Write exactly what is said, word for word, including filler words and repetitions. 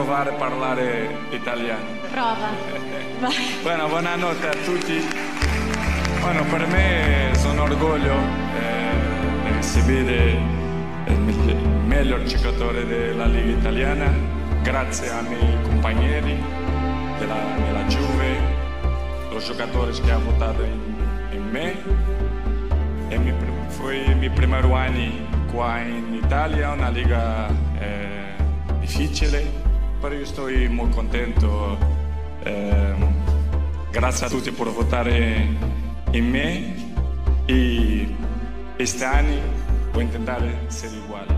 provare a parlare italiano. Prova. Vai. Bueno, buonanotte a tutti. Bueno, per me sono orgoglio eh, di esibire il miglior giocatore della Liga Italiana, grazie ai miei compagni della, della Juve, los giocatori che hanno votato in, in me. E mi, foi i miei primi anni qua in Italia, una liga eh, difficile, però io sto molto contento. Eh, grazie a tutti per votare in me e questi anni voglio tentare essere uguale.